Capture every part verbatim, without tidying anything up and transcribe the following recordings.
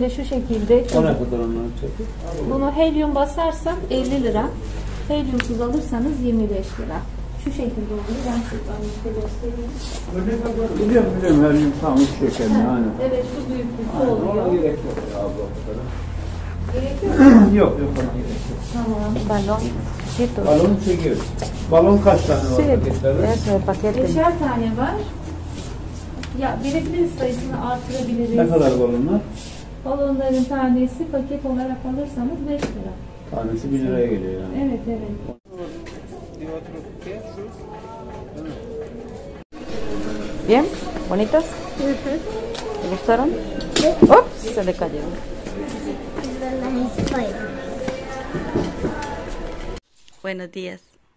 şöyle şu şekilde. O ne kadar onların çeki? Bunu helyum basarsan elli lira. Helyumsuz alırsanız yirmi beş lira. Şu şekilde oluyor. Ben size göstereyim. Biliyorum biliyorum her gün tam üç şekerli aynen. Evet şu büyüklükte Aynen, oluyor. ona gerek yok ya abla. Gerek yok mu? Yok yok ona gerek yok. Tamam. Balón. Sí, todo. Balon çekiyoruz. Balon kaç tane var Sí, paketlerde? eso, el paquete. Beşer tane var. Ya verebiliriz, sayısını artırabiliriz. Ne kadar balonlar? Balonların tanesi paket olarak alırsanız beş lira. Tanesi bir liraya geliyor yani. Evet evet. Bien, bonitas. ¿Te gustaron? Ups, se le cayeron. Buenos días.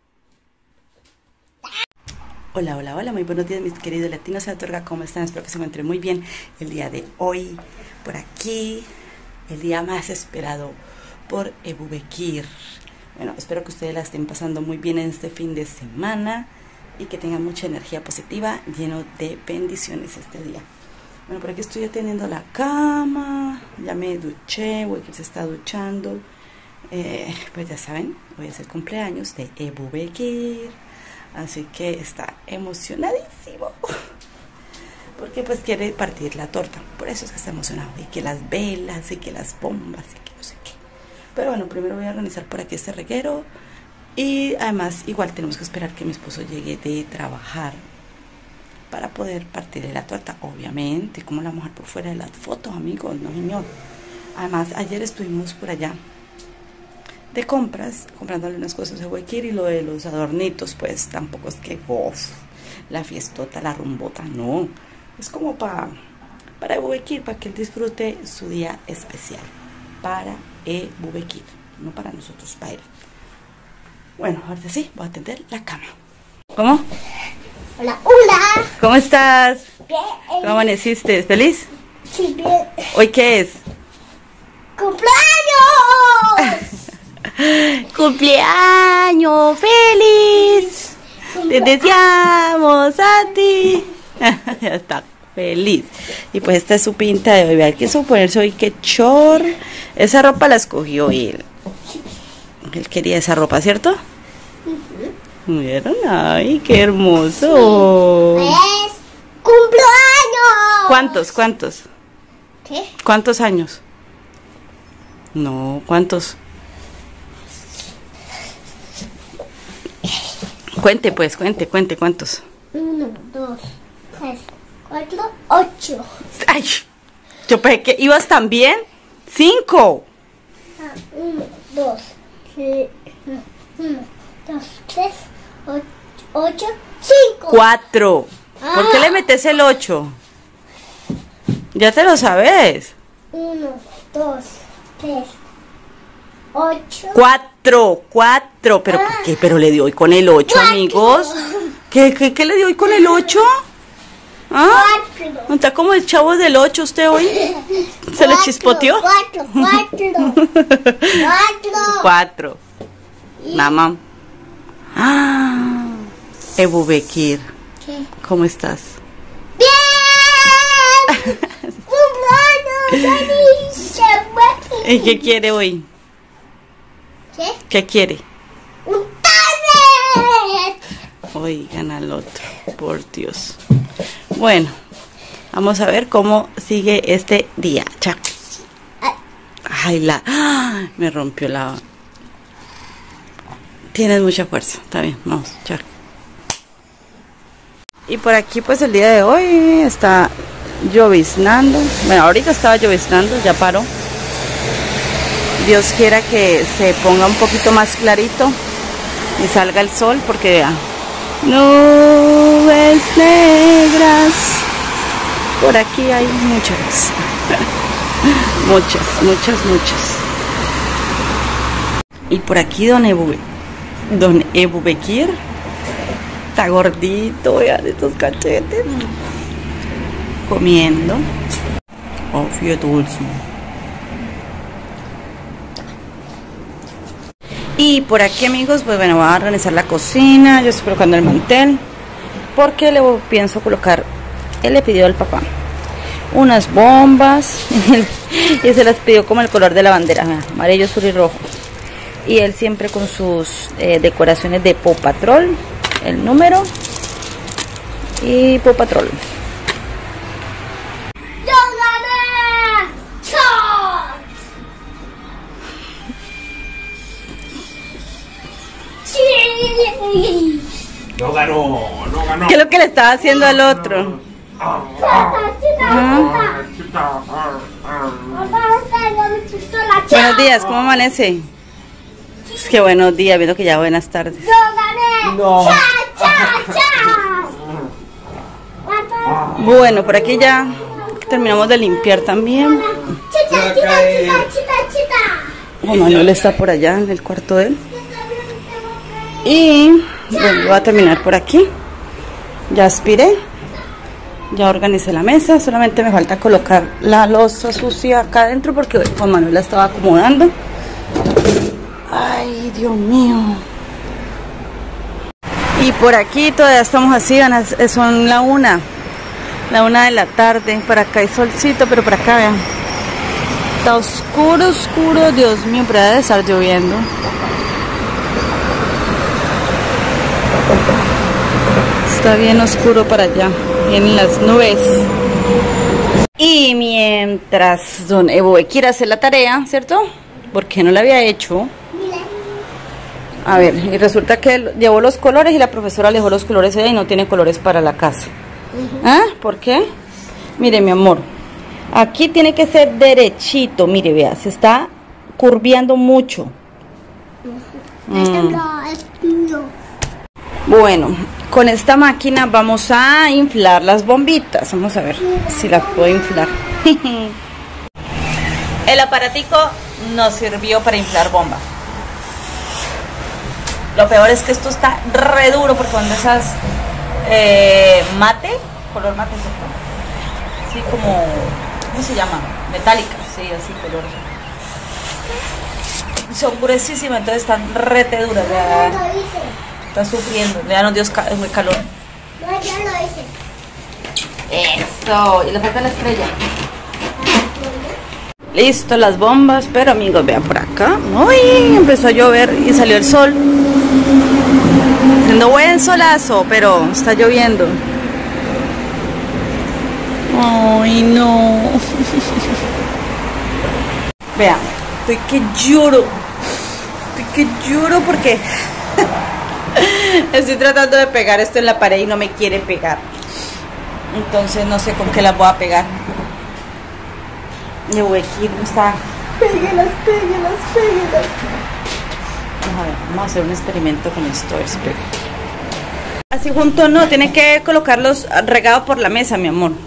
Hola, hola, hola, muy buenos días mis queridos latinos de Torga, ¿cómo están? Espero que se encuentren muy bien el día de hoy. Por aquí, el día más esperado por Ebu Bekir. Bueno, espero que ustedes la estén pasando muy bien en este fin de semana y que tengan mucha energía positiva, lleno de bendiciones este día. Bueno, por aquí estoy atendiendo la cama, ya me duché, Bekir se está duchando. Eh, pues ya saben, hoy es el cumpleaños de Ebu Bekir, así que está emocionadísimo porque pues quiere partir la torta, por eso es que está emocionado, y que las velas y que las bombas y que no sé qué. Pero bueno, primero voy a organizar por aquí este reguero y además igual tenemos que esperar que mi esposo llegue de trabajar para poder partirle la torta, obviamente. Como la mujer por fuera de las fotos, amigos, no señor. Además ayer estuvimos por allá de compras, comprándole unas cosas a Bekir, y lo de los adornitos, pues tampoco es que uff, la fiestota, la rumbota, no. Es como para para Bekir, para que él disfrute su día especial. Para Ebu Bekir, no para nosotros, para él. Bueno, ahorita sí, voy a atender la cama. ¿Cómo? Hola, hola. ¿Cómo estás? Bien. ¿Cómo amaneciste? ¿Feliz? Sí, bien. ¿Hoy qué es? ¡Cumpleaños! ¡Cumpleaños feliz! Te deseamos a ti. Ya está, feliz. Y pues esta es su pinta de hoy. Vean, quiso ponerse hoy que chor. Esa ropa la escogió él. Él quería esa ropa, ¿cierto? Uh-huh. ¿Vieron? ¡Ay, qué hermoso! ¡Es cumpleaños! ¿Cuántos? ¿Cuántos? ¿Qué? ¿Cuántos años? No, ¿cuántos? Cuente pues, cuente, cuente, ¿cuántos? Uno, dos, tres, cuatro, ocho. Ay, yo pensé que ibas tan bien. Cinco. Ah, uno, dos, tres, uno, dos, tres, ocho, ocho, cinco. Cuatro. ¿Por qué Ah. le metes el ocho? Ya te lo sabes. Uno, dos, tres, ocho. Cuatro, cuatro. ¿Pero por qué? Pero le dio hoy con el ocho, Cuatro. amigos. ¿Qué, qué, qué le dio hoy con el ocho? ¿Ah? Cuatro. ¿No está como el chavo del ocho usted hoy? ¿Se le Cuatro, chispoteó? Cuatro, cuatro. Cuatro. Cuatro. Mamá. Ah, Ebu Bekir, ¿Qué? ¿cómo estás? ¡Bien! ¡Cumpleaños feliz! ¿Y qué quiere hoy? ¿Qué? ¿Qué quiere? ¡Un tablet! Oigan al otro, por Dios. Bueno, vamos a ver cómo sigue este día. Chao. Ay, la... ¡Ah! Me rompió la... Tienes mucha fuerza. Está bien, vamos, chao. Y por aquí pues el día de hoy está lloviznando. Bueno, ahorita estaba lloviznando, ya paró. Dios quiera que se ponga un poquito más clarito y salga el sol, porque vean, nubes negras. Por aquí hay muchas. Muchas, muchas, muchas. Y por aquí don Ebu, don Ebu Bekir está gordito, vean estos cachetes. Comiendo. Oh, fíjate dulce. Y por aquí, amigos, pues bueno, voy a organizar la cocina. Yo estoy colocando el mantel porque le pienso colocar, él le pidió al papá unas bombas y se las pidió como el color de la bandera, mira, amarillo, azul y rojo. Y él siempre con sus eh, decoraciones de Paw Patrol, el número y Paw Patrol. ¡Yo gané! ¡Chao! ¡Sí! No ganó, no ganó. ¿Qué es lo que le estaba haciendo al otro? Buenos días, ¿cómo amanece? Es que buenos días, viendo que ya buenas tardes. ¡Yo gané! No. ¡Cha, cha, cha! Bueno, por aquí ya terminamos de limpiar también. ¡Chita, chita, chita, chita, chita! Juan Manuel está por allá en el cuarto de él. Y bueno, voy a terminar por aquí. Ya aspiré. Ya organicé la mesa. Solamente me falta colocar la loza sucia acá adentro porque Juan Manuel la estaba acomodando. Ay, Dios mío. Y por aquí todavía estamos así, son la una. La una de la tarde. Para acá hay solcito, pero por acá vean. Está oscuro, oscuro. Dios mío, pero debe estar lloviendo. Está bien oscuro para allá. Vienen las nubes. Y mientras don Evo quiere hacer la tarea, ¿cierto? Porque no la había hecho. A ver, y resulta que él llevó los colores y la profesora le dejó los colores allá y no tiene colores para la casa. ¿Ah? ¿Por qué? Mire, mi amor, aquí tiene que ser derechito. Mire, vea, se está curviando mucho. Mm. Bueno, con esta máquina vamos a inflar las bombitas. Vamos a ver si las puedo inflar. El aparatico nos sirvió para inflar bombas. Lo peor es que esto está re duro porque cuando esas eh, mate, color mate, así como, ¿cómo se llama? Metálica, sí, así color. Son gruesísimas, entonces están rete duras. Ya, están sufriendo, ya nos dio muy calor. No, ya lo hice. Eso, y le falta la estrella. Listo, las bombas, pero amigos, vean por acá. Uy, empezó a llover y salió el sol. Haciendo buen solazo, pero está lloviendo. Ay, no. Vean, estoy que lloro. Estoy que lloro porque estoy tratando de pegar esto en la pared y no me quiere pegar. Entonces no sé con qué las voy a pegar. Le voy a ir, no está. Péguelas, péguelas, péguelas. Vamos a ver, vamos a hacer un experimento con esto, a ver si pega. Así junto no, tiene que colocarlos regados por la mesa, mi amor.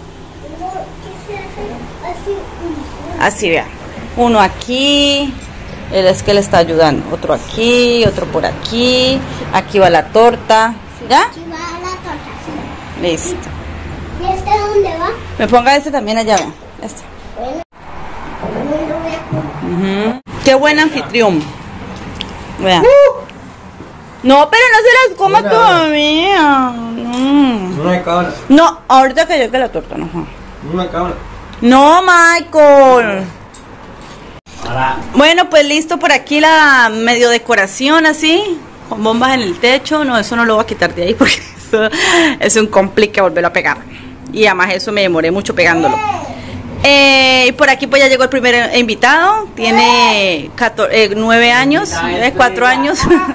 Así, vea. Uno aquí, él es que le está ayudando. Otro aquí, otro por aquí. Aquí va la torta. ¿Ya? Aquí va la torta, sí. Listo. ¿Y este dónde va? Me ponga este también allá, vea. Este. Bueno, no lo voy a comer. Uh-huh. Qué buen anfitrión. Vea. Uh. No, pero no se las coma todavía. Mm. Una cabra. No, ahorita que llegue la torta, no. Una cabra. No, Michael. Ahora. Bueno, pues listo por aquí la medio decoración así, con bombas en el techo. No, eso no lo voy a quitar de ahí porque eso es un complique volverlo a pegar. Y además eso me demoré mucho pegándolo. Eh, y por aquí pues ya llegó el primer invitado. Tiene nueve años, cuatro años.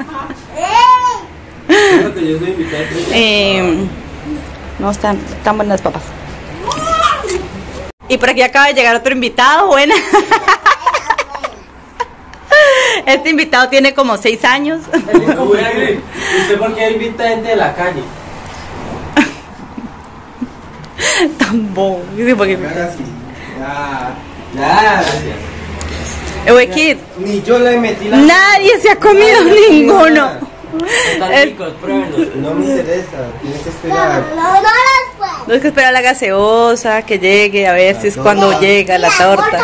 eh, no están tan buenas papas. Y por aquí acaba de llegar otro invitado. Buena. Este invitado tiene como seis años. ¿Usted por qué invita gente de la calle? Tan bobo. Ya, ya, gracias. Eh, Kid, Ni yo le metí la. nadie se ha comido Nadie, ninguno. Están El- ricos, pruébenlos. No me interesa, tienes que esperar. No, no las puedo. No hay que esperar a la gaseosa que llegue, a ver si es cuando llega la torta.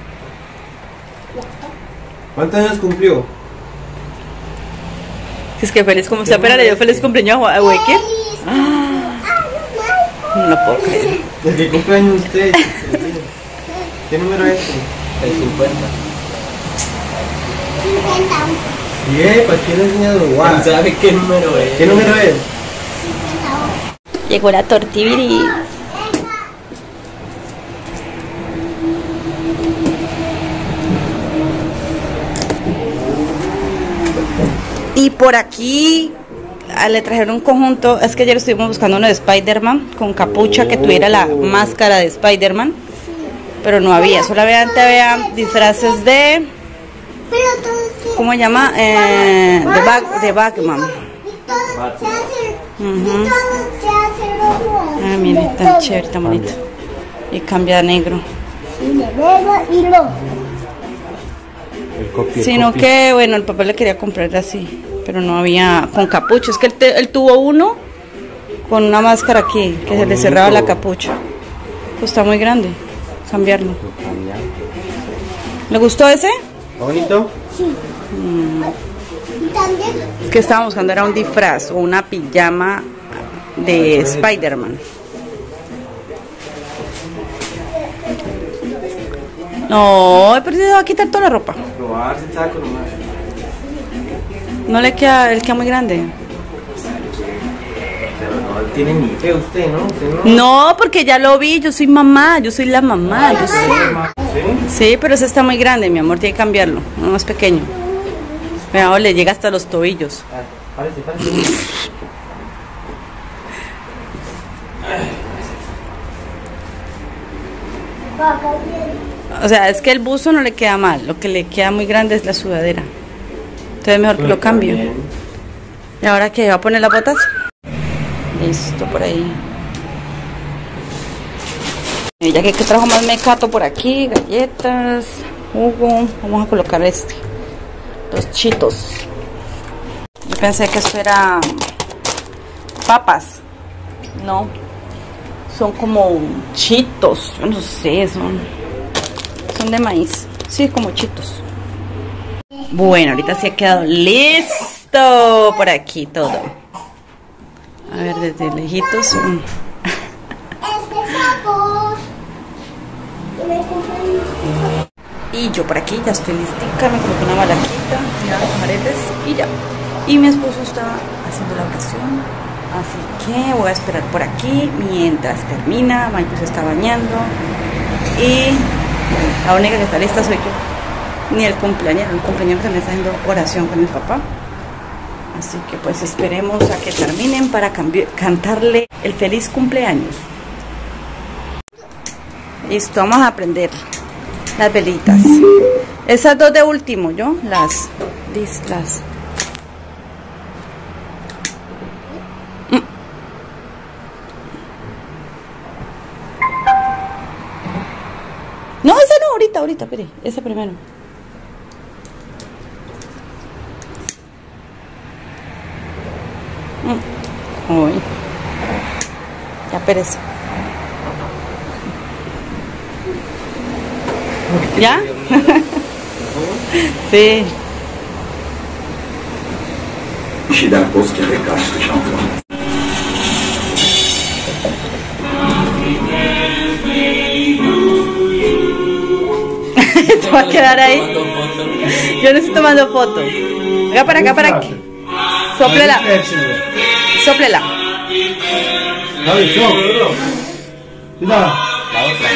¿Cuántos años cumplió? Es que feliz como se espera, le dio feliz cumpleaños a Wiki. No lo puedo creer. ¿De qué cumpleaños usted? ¿Qué número es? El cincuenta. Bien, ¿para qué le he enseñado? Wow. ¿Sabe qué número es? ¿Qué número es? Llegó la tortibiri. Y por aquí ah, le trajeron un conjunto. Es que ayer estuvimos buscando uno de Spider-Man con capucha que tuviera la máscara de Spider-Man, pero no había. Solamente había disfraces de, ¿cómo se llama? Eh, de, Bag, de Batman. Uh-huh. Ah, mire, tan chévere, tan bonito. Y cambia a negro. Sino que, bueno, el papá le quería comprar así, pero no había con capucha. Es que él, te, él tuvo uno con una máscara aquí, que se le cerraba la capucha. Pues está muy grande, cambiarlo. ¿Le gustó ese? ¿Bonito? Mm. Es que estaba buscando, era un disfraz o una pijama de Spider-Man. No, pero se va a quitar toda la ropa. Probar si saco nomás. No le queda, él queda muy grande. Pero no tiene ni fe usted, ¿no? ¿Usted no? No, porque ya lo vi, yo soy mamá, yo soy la mamá. Yo soy... ¿Sí? Sí, pero ese está muy grande, mi amor, tiene que cambiarlo, uno más pequeño. Mira, le llega hasta los tobillos. Ah, párese, párese. O sea, es que el buzo no le queda mal, lo que le queda muy grande es la sudadera. Entonces mejor que lo cambio. ¿Y ahora qué? ¿Va a poner las botas? Listo, por ahí. Y ya que, que trajo más mecato por aquí, galletas, jugo. Vamos a colocar este. Los chitos. Yo pensé que esto era papas. No. Son como chitos. Yo no sé, son, son de maíz. Sí, como chitos. Bueno, ahorita sí ha quedado listo por aquí todo. A ver, desde lejitos. Y yo por aquí ya estoy listica, me coloqué una malaquita, mira los camaretes y ya. Y mi esposo está haciendo la oración, así que voy a esperar por aquí mientras termina. Mayu se está bañando y bueno, la única que está lista soy yo. Ni el cumpleañero, el cumpleañero también está haciendo oración con el papá. Así que pues esperemos a que terminen para cantarle el feliz cumpleaños. Listo, vamos a prender las velitas. Esas dos de último, yo las listas. Mm. No, esa no, ahorita, ahorita, espere, esa primero. Mm. Uy. Ya perece. ¿Ya? Sí. Se va a quedar ahí. Yo no estoy tomando foto. Venga para acá, para aquí. Sóplela. Sóplela. La otra.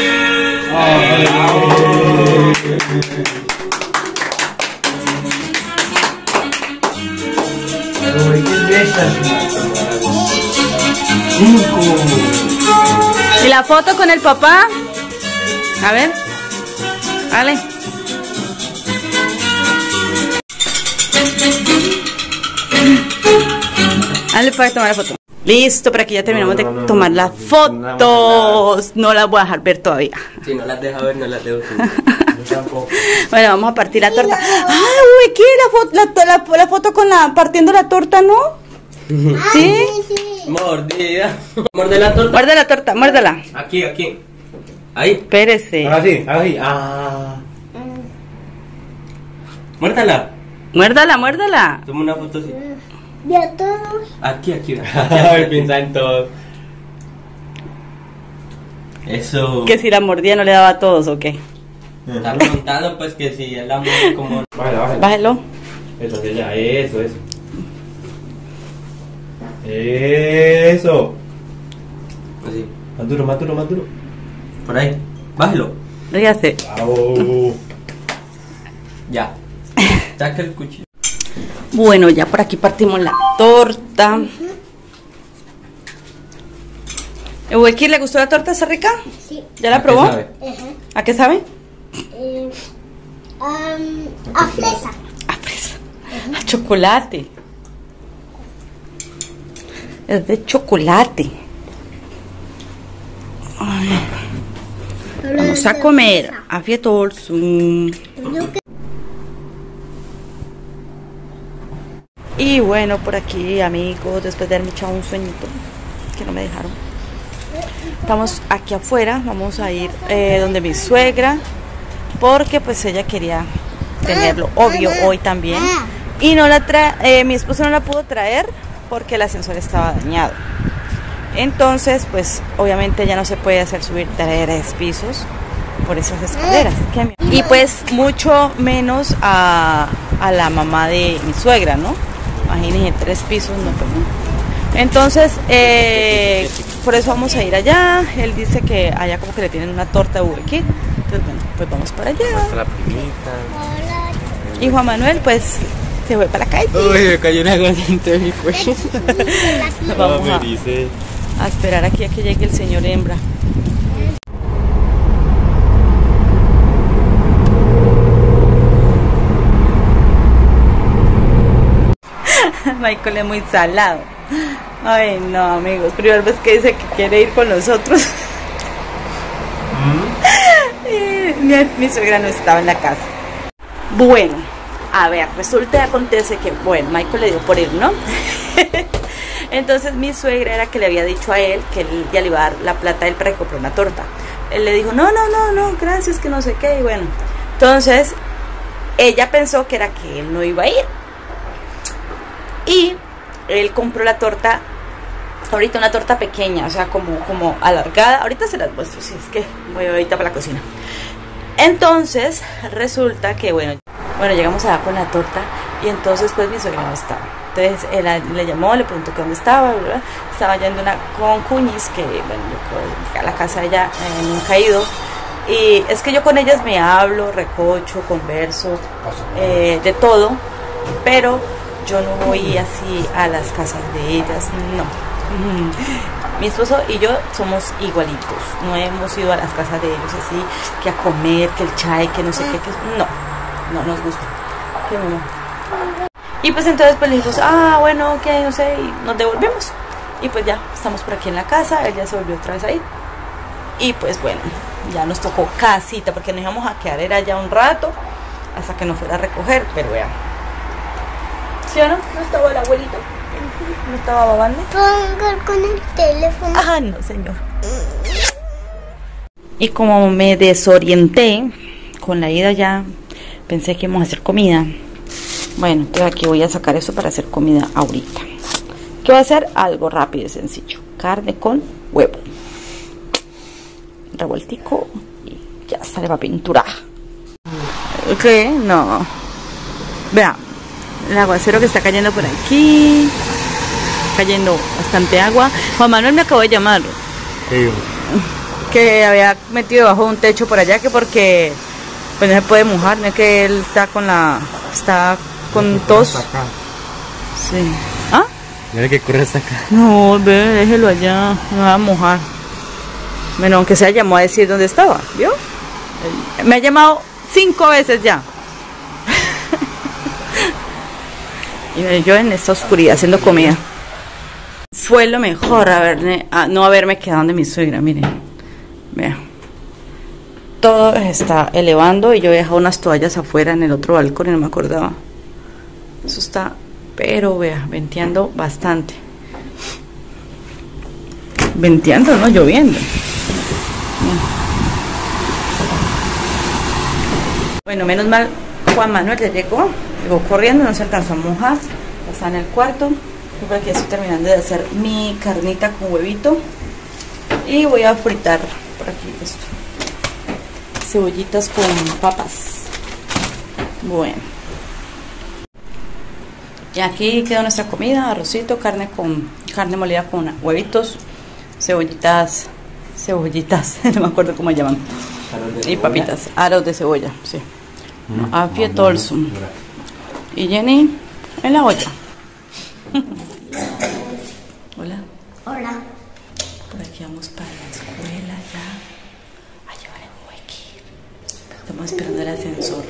¿Y la foto con el papá? A ver. Vale. Dale para tomar la foto. Listo, por aquí ya terminamos no, no, no, de tomar no, las fotos. No, no las voy a dejar ver todavía. Si no las deja ver, no las dejo. Tampoco. Bueno, vamos a partir la torta. ¡Ay, uy! ¿Qué? La, fo la, la, la foto con la partiendo la torta, ¿no? ¿Sí? Mordida. Muerde la torta. Muerde la torta, muérdela. Aquí, aquí. Ahí. Espérese. Ahora sí, ahora sí. Ah. Muérdala. Muérdala, muérdala. Toma una foto así. De todos. Aquí, aquí. Ay, piensa en todo. Eso. Que si la mordía no le daba a todos, ¿o qué? Está preguntando pues que si él la muerde como... Bájalo, bájalo. Bájelo. Eso, hacia allá, eso, eso. Eso. Así. Más duro, más duro, más duro. Por ahí. Bájalo. Ríase. Au. Ya. Saca el cuchillo. Bueno, ya por aquí partimos la torta. ¿Ebubequir le gustó la torta? ¿Está rica? Sí. ¿Ya la ¿A qué probó? sabe? Ajá. ¿A qué sabe? Eh, um, a fresa. A fresa. A chocolate. Es de chocolate. Ay. Vamos a comer. Afiyet olsun. Y bueno, por aquí, amigos, después de haberme echado un sueñito que no me dejaron, estamos aquí afuera. Vamos a ir eh, donde mi suegra, porque pues ella quería tenerlo, obvio, hoy también. Y no la tra eh, mi esposo no la pudo traer porque el ascensor estaba dañado. Entonces, pues obviamente ya no se puede hacer subir tres pisos por esas escaleras. Y pues mucho menos a, a la mamá de mi suegra, ¿no? Imagínense, tres pisos, no, pues no. Entonces, eh, por eso vamos a ir allá. Él dice que allá como que le tienen una torta de Ebubequir. Entonces, bueno, pues vamos para allá. La primita. Y Juan Manuel, pues, se fue para la calle. Uy, me cayó una gota entre mi cuello. Vamos me a, dice. a esperar aquí a que llegue el señor hembra. Michael es muy salado. Ay, no, amigos. Primera vez que dice que quiere ir con nosotros. ¿Mm? mi, mi suegra no estaba en la casa. Bueno, a ver, resulta y acontece que, bueno, Michael le dio por ir, ¿no? Entonces mi suegra era que le había dicho a él que él ya le iba a dar la plata a él para que comprara una torta. Él le dijo, no, no, no, no, gracias, que no sé qué. Y bueno, entonces ella pensó que era que él no iba a ir. Y él compró la torta, ahorita una torta pequeña, o sea, como, como alargada. Ahorita se las muestro, si es que voy ahorita para la cocina. Entonces, resulta que, bueno, bueno, llegamos allá con la torta y entonces pues mi suegra no estaba. Entonces él le llamó, le preguntó que dónde estaba, ¿verdad? Estaba yendo una con Cuñis, que, bueno, yo creo que a la casa de ella eh, nunca he ido. Y es que yo con ellas me hablo, recocho, converso, eh, de todo, pero yo no voy así a las casas de ellas, no. Mi esposo y yo somos igualitos, no hemos ido a las casas de ellos así, que a comer, que el chai, que no sé qué, que no, no nos gusta. ¿Qué, mamá? Y pues entonces pues le dijimos, ah, bueno, ok, no sé, y nos devolvemos. Y pues ya, estamos por aquí en la casa, él ya se volvió otra vez ahí. Y pues bueno, ya nos tocó casita, porque nos íbamos a quedar era ya un rato, hasta que nos fuera a recoger, pero vean. ¿Sí o no? ¿No estaba el abuelito? ¿No estaba babando? Ponga con el teléfono. Ah, no, señor. Y como me desorienté con la ida ya, pensé que íbamos a hacer comida. Bueno, entonces aquí voy a sacar eso para hacer comida ahorita. ¿Qué voy a hacer? Algo rápido y sencillo. Carne con huevo. Revueltico y ya sale para pintura. ¿Qué? No. Vean. El aguacero que está cayendo por aquí. Cayendo bastante agua. Juan Manuel me acabó de llamar. Sí. Que había metido debajo de un techo por allá, que porque pues no se puede mojar, no es que él está con la está con tos. Sí. ¿Ah? Mira que corre hasta acá. No, ve, déjelo allá, no va a mojar. Bueno, aunque sea llamó a decir dónde estaba, ¿vio? Me ha llamado cinco veces ya. Y yo en esta oscuridad haciendo comida. Fue lo mejor haberme, a, no haberme quedado de mi suegra, miren. Vean. Todo está elevando y yo he dejado unas toallas afuera en el otro balcón y no me acordaba. Eso está, pero vea, venteando bastante. Venteando, no lloviendo. Bueno, menos mal Juan Manuel ya llegó, llegó corriendo, no se alcanzó a mojar, está en el cuarto. Yo por aquí estoy terminando de hacer mi carnita con huevito y voy a fritar por por aquí esto. Cebollitas con papas. Bueno. Y aquí quedó nuestra comida, arrocito, carne con carne molida con huevitos, cebollitas, cebollitas, no me acuerdo cómo llaman. Y papitas, aros de cebolla, sí. Mm, Afie Tolsum. Y Jenny en la olla. Hola. Hola. Por aquí vamos para la escuela ya. A llevar el huequín. Estamos esperando el ascensor.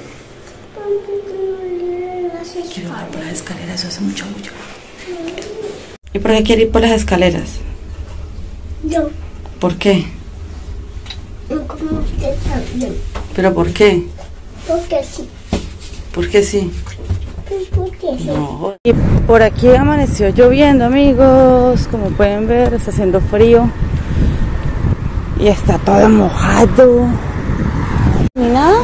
Quiero ir por las escaleras, eso hace mucho mucho. ¿Y por qué quiere ir por las escaleras? Yo. ¿Por qué? Como usted también. ¿Pero por qué? Porque sí. ¿Por qué sí? Pues porque sí. No. Y por aquí amaneció lloviendo, amigos. Como pueden ver, está haciendo frío. Y está todo mojado. ¿Ni nada?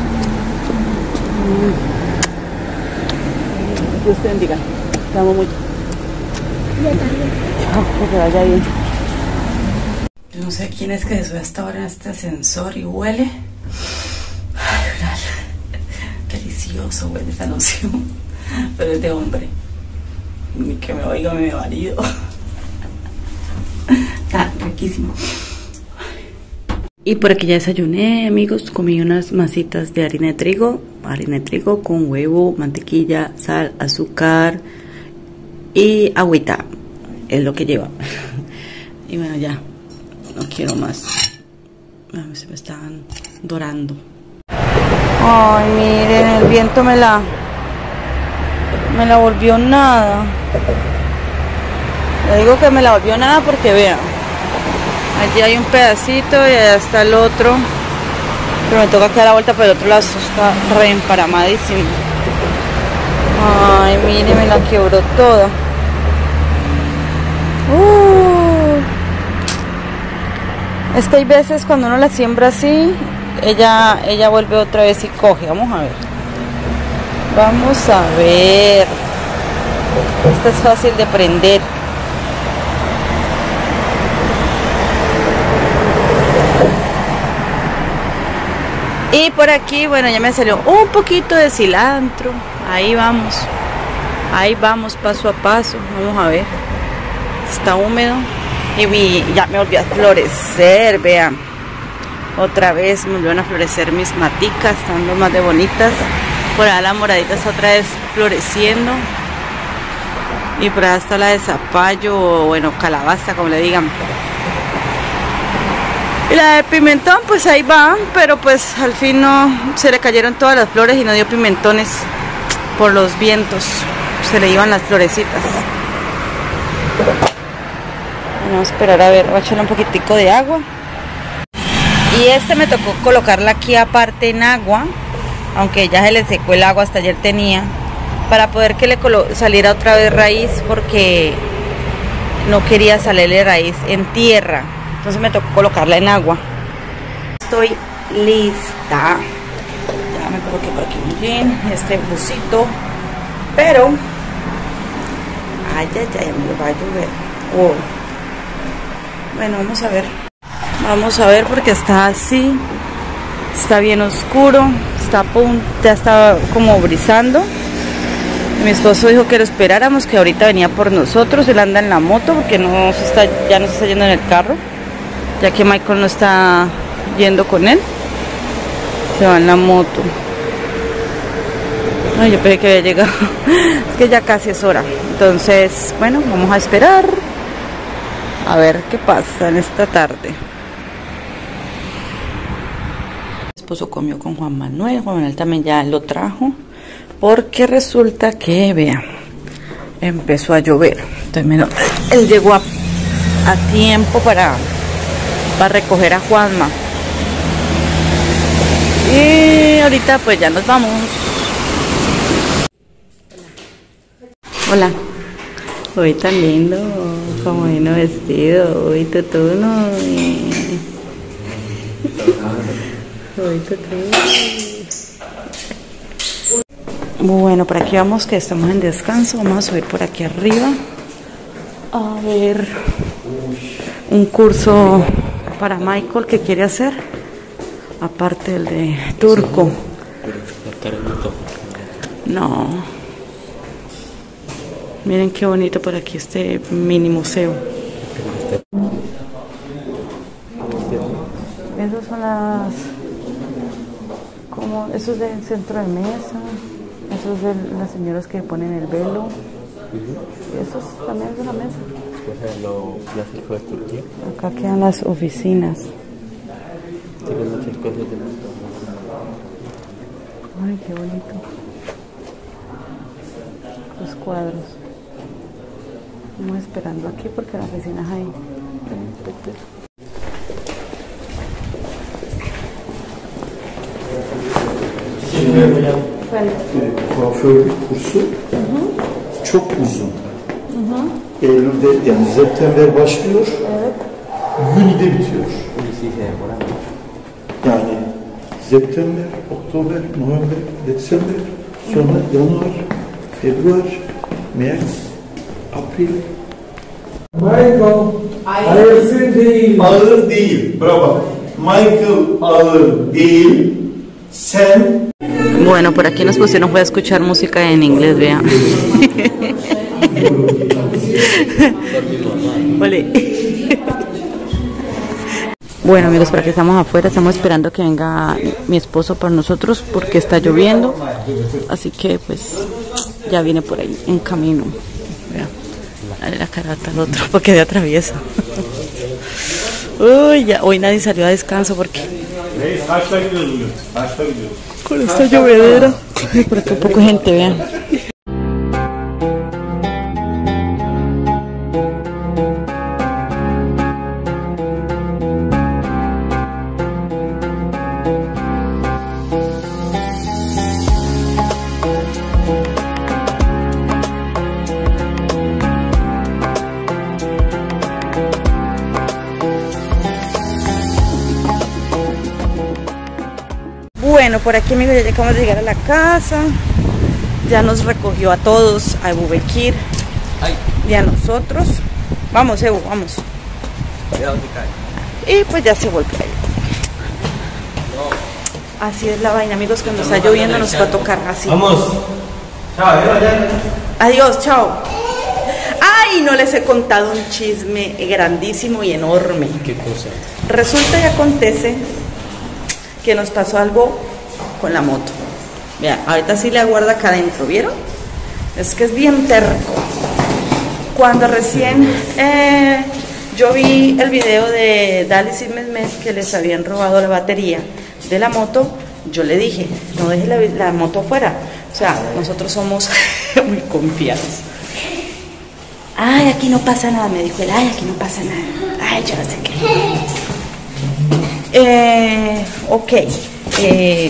Dios te bendiga. Te amo mucho. Yo también. Chao, que vaya bien. Yo no sé quién es que se sube hasta ahora en este ascensor y huele. Ay, delicioso huele esta loción. Pero es de hombre. Ni que me oiga mi marido. Está riquísimo. Y por aquí ya desayuné, amigos. Comí unas masitas de harina de trigo. Harina de trigo con huevo, mantequilla, sal, azúcar y agüita. Es lo que lleva. Y bueno, ya. No quiero más. Ay, se me están dorando. Ay, miren, el viento me la... Me la volvió nada. Le digo que me la volvió nada porque vean. Allí hay un pedacito y allá está el otro. Pero me toca que dar la vuelta por el otro lado. Esto está re emparamadísimo. Ay, miren, me la quebró toda. Uh. Es que hay veces cuando uno la siembra así, ella, ella vuelve otra vez y coge. Vamos a ver. Vamos a ver. Esta es fácil de prender. Y por aquí, bueno, ya me salió un poquito de cilantro. Ahí vamos. Ahí vamos paso a paso. Vamos a ver. Está húmedo. Y mi, ya me volvió a florecer, vean. Otra vez me volvieron a florecer mis maticas, están lo más de bonitas. Por allá la moradita está otra vez floreciendo. Y por allá está la de zapallo, o bueno, calabaza, como le digan. Y la de pimentón, pues ahí va, pero pues al fin no, se le cayeron todas las flores y no dio pimentones por los vientos. Se le iban las florecitas. Vamos a esperar a ver, voy a echarle un poquitico de agua. Y este me tocó colocarla aquí aparte en agua, aunque ya se le secó el agua, hasta ayer tenía, para poder que le saliera otra vez raíz, porque no quería salirle raíz en tierra. Entonces me tocó colocarla en agua. Estoy lista. Ya me coloqué por aquí un jean y este busito. Pero, ay, ay, ay, me va a llover. Oh. Bueno, vamos a ver. Vamos a ver porque está así. Está bien oscuro. Está a punto, ya está como brisando. Mi esposo dijo que lo esperáramos, que ahorita venía por nosotros. Él anda en la moto porque no se está, ya no se está yendo en el carro, ya que Michael no está yendo con él. Se va en la moto. Ay, yo pensé que había llegado. Es que ya casi es hora. Entonces, bueno, vamos a esperar a ver qué pasa en esta tarde. Mi esposo comió con Juan Manuel. Juan Manuel también ya lo trajo, porque resulta que, vean, empezó a llover. Entonces, bueno, él llegó a, a tiempo para, para recoger a Juanma. Y ahorita pues ya nos vamos. Hola. Hoy tan lindo, como vino vestido, hoy tutuno. Hoy tutuno. Bueno, por aquí vamos, que estamos en descanso. Vamos a subir por aquí arriba a ver un curso para Michael, ¿qué quiere hacer? Aparte del de turco. No. Miren qué bonito por aquí este mini museo. Esas son las... como eso es del centro de mesa. Eso es de las señoras que ponen el velo. Y eso es, también es de la mesa. Acá quedan las oficinas. Tienen muchas cosas de montón. Ay, qué bonito. Los cuadros. Estamos esperando aquí porque la oficina es ahí. Kuaförlük kursu çok uzun. Eylül'de, yani September başlıyor, Juni'de bitiyor. Yani September, Oktober, November, December, sonra Januar, Februar, März, April. Michael, ağır değil. Ağır değil, bravo. Michael ağır değil, sen... Bueno, por aquí nos pusieron fue a escuchar música en inglés, vean. Vale. Bueno amigos, por aquí estamos afuera, estamos esperando que venga mi esposo por nosotros porque está lloviendo. Así que pues ya viene por ahí en camino. Vean, dale la carata al otro porque de atravieso. Uy, ya, hoy nadie salió a descanso porque... con esta llovedera. Por acá poco gente, vean. Bueno, por aquí amigos ya acabamos de llegar a la casa. Ya nos recogió a todos, a Ebubekir y a nosotros. Vamos, Ebu, vamos. Y pues ya se volvió ahí. Así es la vaina, amigos, cuando está lloviendo nos va a tocar así. Vamos. Chao, ya. Adiós, chao. Ay, no les he contado un chisme grandísimo y enorme. ¿Qué cosa? Resulta y acontece que nos pasó algo con la moto. Vean, ahorita sí le aguarda acá adentro, ¿vieron? Es que es bien terco. Cuando recién eh, yo vi el video de Dalis y Mesmes que les habían robado la batería de la moto, yo le dije, no deje la, la moto afuera. O sea, nosotros somos muy confiados. Ay, aquí no pasa nada, me dijo él. Ay, aquí no pasa nada. Ay, yo no sé qué. Eh, ok, eh,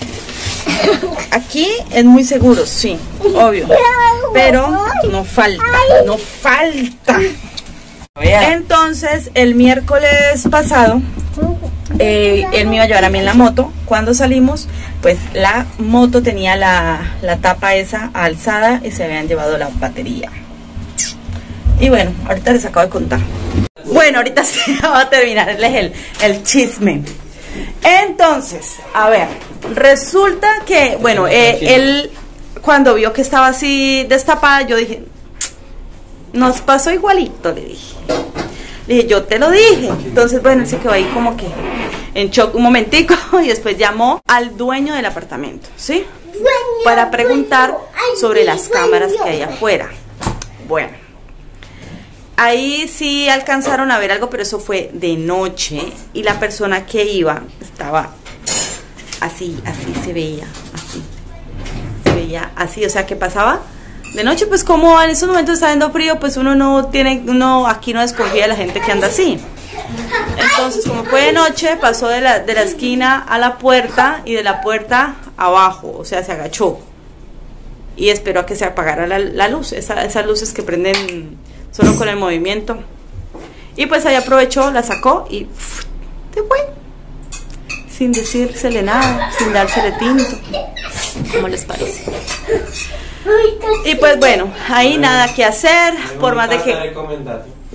aquí es muy seguro, sí, obvio, pero no falta, no falta. Entonces, el miércoles pasado, eh, él me iba a llevar a mí en la moto. Cuando salimos, pues la moto tenía la, la tapa esa alzada y se habían llevado la batería. Y bueno, ahorita les acabo de contar. Bueno, ahorita sí va a terminarles el, el chisme. Entonces, a ver, resulta que, bueno, eh, él cuando vio que estaba así destapada, yo dije, nos pasó igualito, le dije. Le dije, yo te lo dije. Entonces, bueno, él se quedó ahí como que en shock un momentico y después llamó al dueño del apartamento, ¿sí? Para preguntar sobre las cámaras que hay afuera. Bueno. Ahí sí alcanzaron a ver algo, pero eso fue de noche y la persona que iba estaba así, así se veía, así, se veía así, o sea, ¿qué pasaba? De noche, pues como en esos momentos está haciendo frío, pues uno no tiene, uno aquí no desconfía de la gente que anda así. Entonces, como fue de noche, pasó de la, de la esquina a la puerta y de la puerta abajo, o sea, se agachó y esperó a que se apagara la, la luz, esa, esas luces que prenden solo con el movimiento. Y pues ahí aprovechó, la sacó y ¡fuf! Se fue sin decírsele nada, sin dársele tinto. ¿Cómo les parece? Y pues bueno, ahí nada que hacer, por más de que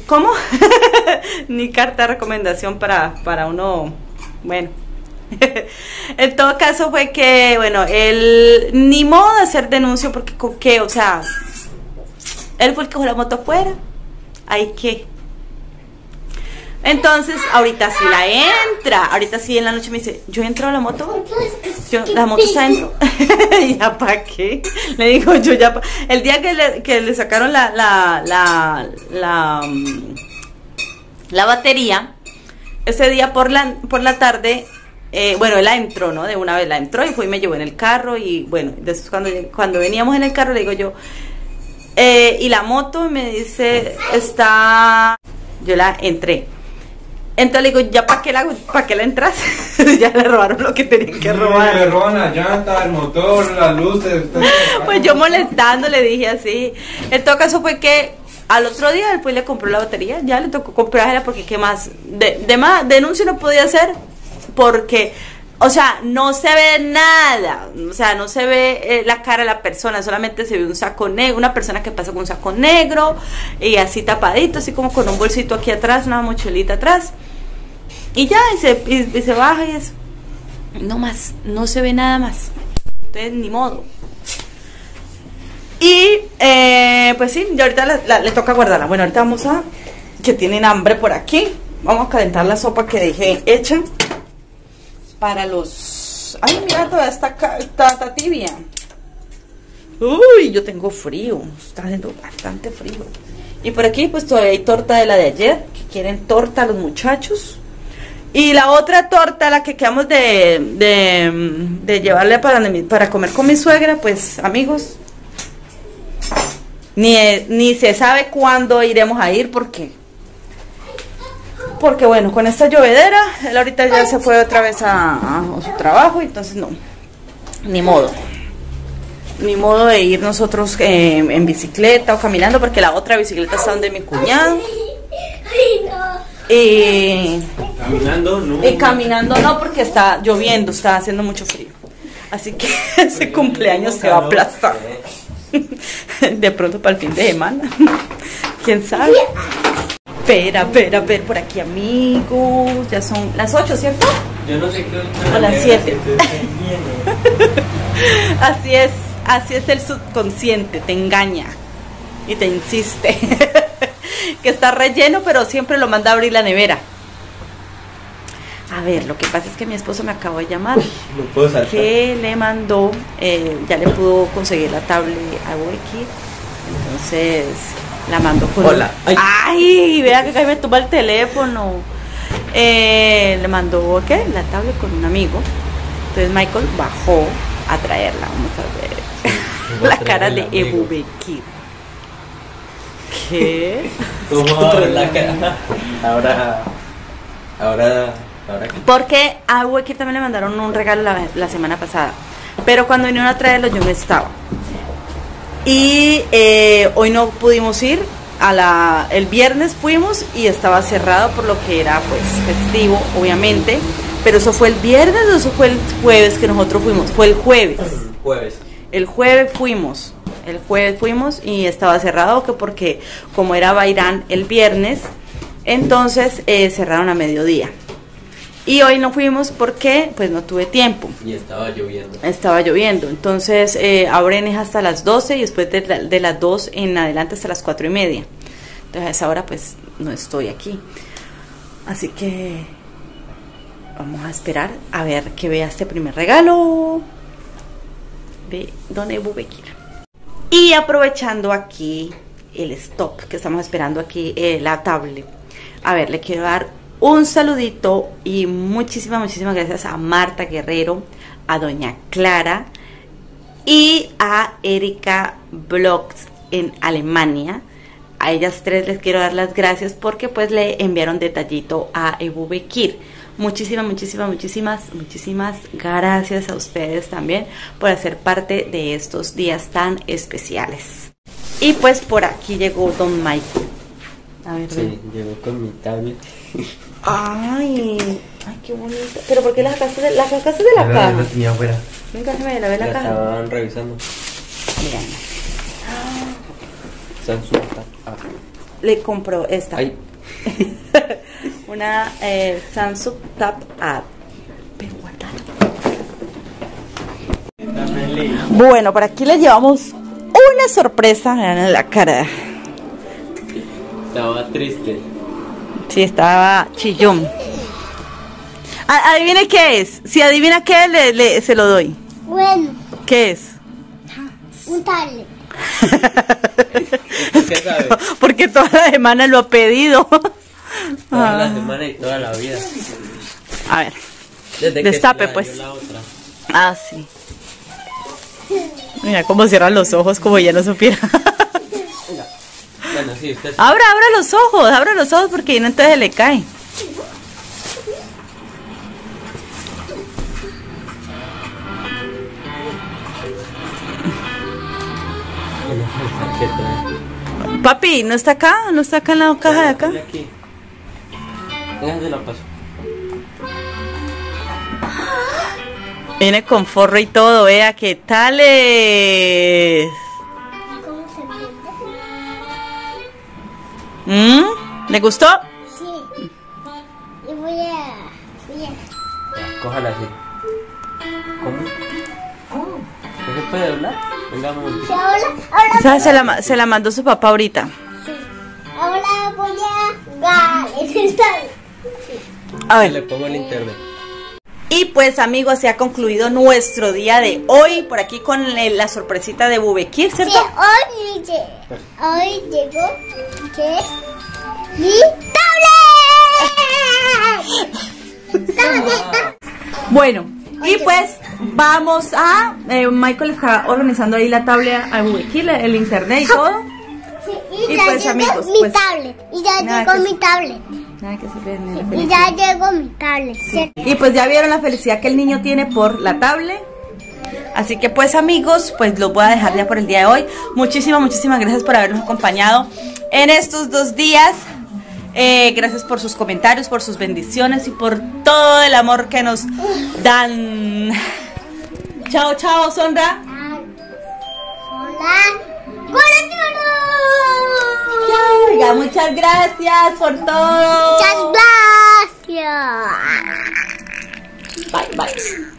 ¿Cómo? Ni carta de recomendación para, para uno, bueno. En todo caso fue que, bueno, él ni modo de hacer denuncio porque, ¿qué? O sea, él fue el que dejó la moto afuera. ¿Hay qué? Entonces, ahorita sí la entra. Ahorita sí en la noche me dice, ¿yo entro a la moto? Yo, la moto está dentro. ¿Ya para qué? Le digo yo ya pa... El día que le, que le sacaron la la, la, la, la batería, ese día por la, por la tarde, eh, bueno, él la entró, ¿no? De una vez la entró y fue y me llevó en el carro. Y bueno, después cuando, cuando veníamos en el carro le digo yo, eh, y la moto, me dice, está... Yo la entré. Entonces le digo, ¿ya para qué la, para qué la entras? Ya le robaron lo que tenían que robar. Le roban la llanta, el motor, las luces. Pues yo molestando le dije así. En todo caso fue que al otro día después le compró la batería. Ya le tocó comprarla porque qué más. De, de más denuncio no podía hacer porque, o sea, no se ve nada. O sea, no se ve eh, la cara de la persona. Solamente se ve un saco negro. Una persona que pasa con un saco negro y así tapadito, así como con un bolsito aquí atrás, una mochilita atrás. Y ya, y se, y, y se baja y eso. No más, no se ve nada más. Entonces, ni modo. Y, eh, pues sí, y ahorita la, la, le toca guardarla. Bueno, ahorita vamos a... Que tienen hambre por aquí. Vamos a calentar la sopa que dejé hecha. Para los... Ay, mira, todavía está, está, está tibia. Uy, yo tengo frío. Está haciendo bastante frío. Y por aquí, pues todavía hay torta de la de ayer. Que quieren torta los muchachos. Y la otra torta, la que quedamos de, de, de llevarle para, para comer con mi suegra, pues amigos, ni, ni se sabe cuándo iremos a ir, porque, porque bueno, con esta llovedera, él ahorita ya se fue otra vez a, a su trabajo, entonces no, ni modo, ni modo de ir nosotros eh, en bicicleta o caminando, porque la otra bicicleta está donde mi cuñado. Y caminando no. Y caminando no, porque está lloviendo, está haciendo mucho frío. Así que ese cumpleaños se va a aplastar. De pronto para el fin de semana. ¿Quién sabe? Espera, espera, espera, por aquí amigos. Ya son las ocho, ¿cierto? Yo no sé qué. O las siete. Así es, así es el subconsciente, te engaña y te insiste. Que está relleno, pero siempre lo manda a abrir la nevera. A ver, lo que pasa es que mi esposo me acabó de llamar. No puedo saltar. Que le mandó, eh, ya le pudo conseguir la tablet a Wiki. Entonces la mandó con... Hola. Ay, Ay vea que acá me tumba el teléfono. Eh, le mandó, ¿qué? La tablet con un amigo. Entonces Michael bajó a traerla. Vamos a ver la cara de Ebubekir. ¿Qué? ¿Cómo abre la cara? Ahora, ahora, ahora qué. Porque a Weki también le mandaron un regalo la, la semana pasada, pero cuando vinieron a traerlo yo no estaba. Y eh, hoy no pudimos ir. A la, el viernes fuimos y estaba cerrado por lo que era pues festivo, obviamente. Pero eso fue el viernes o eso fue el jueves que nosotros fuimos. Fue el jueves. Jueves. El jueves fuimos. El jueves fuimos y estaba cerrado, que porque como era Bairán el viernes, entonces eh, cerraron a mediodía. Y hoy no fuimos porque pues no tuve tiempo. Y estaba lloviendo. Estaba lloviendo. Entonces eh, abren es hasta las doce y después de, la, de las dos en adelante hasta las cuatro y media. Entonces a esa hora pues no estoy aquí. Así que vamos a esperar a ver que vea este primer regalo de Don Ebubekir. Y aprovechando aquí el stop que estamos esperando aquí, eh, la tablet. A ver, le quiero dar un saludito y muchísimas, muchísimas gracias a Marta Guerrero, a Doña Clara y a Erika Blogs en Alemania. A ellas tres les quiero dar las gracias porque pues le enviaron detallito a Ebubekir. Muchísimas, muchísimas, muchísimas, muchísimas gracias a ustedes también por hacer parte de estos días tan especiales. Y pues por aquí llegó Don Michael. A ver, Sí, ven. llegó con mi tablet. Ay, ay, qué bonito. ¿Pero por qué la sacaste de la, sacaste de la La caja? tenía afuera. Venga, déjame la ve la La caja. estaban revisando. Mira. Samsung. Ah. le compró esta. Ay. Una eh, Samsung Tab App. Pero guardar. Bueno, por aquí les llevamos una sorpresa. Vean la cara. Estaba triste. Sí, estaba chillón. A- adivine qué es. Si adivina qué es, le, le- se lo doy. Bueno, ¿Qué es? un tablet. ¿Qué sabe? Porque toda la semana lo ha pedido. Toda la semana y toda la vida. A ver. Desde que Destape, se la pues. dio la otra. Ah, sí. Mira cómo cierran los ojos, como ya no supiera. Bueno, sí, usted. Abra, abra los ojos, abra los ojos porque no, entonces se le cae. ¿Qué trae? Papi, ¿no está acá? ¿No está acá en la caja de acá? Ponle aquí. Déjate la paso. Viene con forro y todo, vea qué tal es. ¿Cómo se prende? ¿Mm? ¿Le gustó? Sí. Y voy a... Voy a... Cójala así. ¿Cómo? ¿No se puede hablar? Venga, un momentito. Sí, ahora, ahora, O sea, se la, ma- se la mandó su papá ahorita. sí. Ahora voy a... Vale, está bien. A Le ver. pongo el internet. Y pues amigos, se ha concluido nuestro día de hoy. Por aquí con el- la sorpresita de Bubekir, Sí, ¿cierto? hoy, lle- hoy llegó que mi tablet. ¡Tablet! Bueno, y pues vamos a... eh, Michael está organizando ahí la tablet a Bubekir, el internet y todo. Sí, y, Y ya pues, llegó amigos, mi pues, tablet. Y ya nada llegó que- mi tablet. Nada que se vea en la Y felicidad. ya llegó mi tablet. ¿Cierto? Y pues ya vieron la felicidad que el niño tiene por la tablet. Así que pues amigos, pues los voy a dejar ya por el día de hoy. Muchísimas, muchísimas gracias por habernos acompañado en estos dos días. Eh, gracias por sus comentarios, por sus bendiciones y por todo el amor que nos dan. Chao, chao, Sonra. Hola. Chao, ya, muchas gracias por todo. Muchas gracias. Bye, bye.